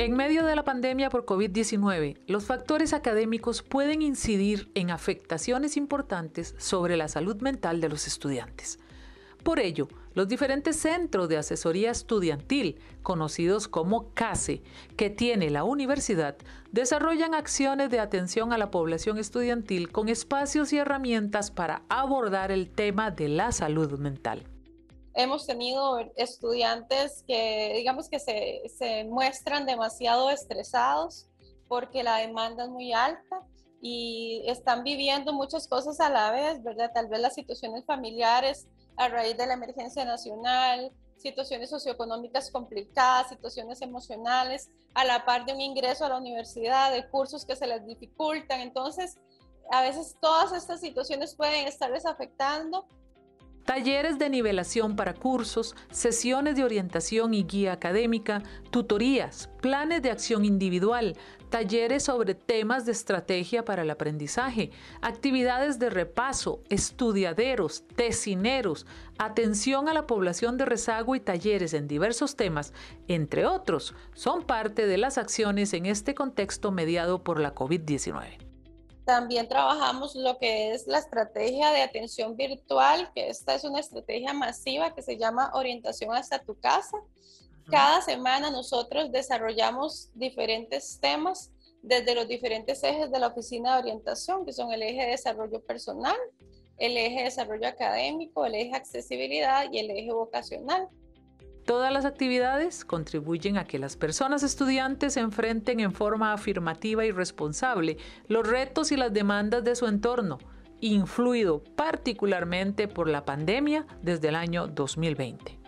En medio de la pandemia por COVID-19, los factores académicos pueden incidir en afectaciones importantes sobre la salud mental de los estudiantes. Por ello, los diferentes centros de asesoría estudiantil, conocidos como CASE, que tiene la universidad, desarrollan acciones de atención a la población estudiantil con espacios y herramientas para abordar el tema de la salud mental. Hemos tenido estudiantes que, digamos que se muestran demasiado estresados porque la demanda es muy alta y están viviendo muchas cosas a la vez, ¿verdad? Tal vez las situaciones familiares a raíz de la emergencia nacional, situaciones socioeconómicas complicadas, situaciones emocionales, a la par de un ingreso a la universidad, de cursos que se les dificultan. Entonces, a veces todas estas situaciones pueden estarles afectando. Talleres de nivelación para cursos, sesiones de orientación y guía académica, tutorías, planes de acción individual, talleres sobre temas de estrategia para el aprendizaje, actividades de repaso, estudiaderos, tesineros, atención a la población de rezago y talleres en diversos temas, entre otros, son parte de las acciones en este contexto mediado por la COVID-19. También trabajamos lo que es la estrategia de atención virtual, que esta es una estrategia masiva que se llama Orientación hasta tu casa. Cada semana nosotros desarrollamos diferentes temas desde los diferentes ejes de la oficina de orientación, que son el eje de desarrollo personal, el eje de desarrollo académico, el eje de accesibilidad y el eje vocacional. Todas las actividades contribuyen a que las personas estudiantes enfrenten en forma afirmativa y responsable los retos y las demandas de su entorno, influido particularmente por la pandemia desde el año 2020.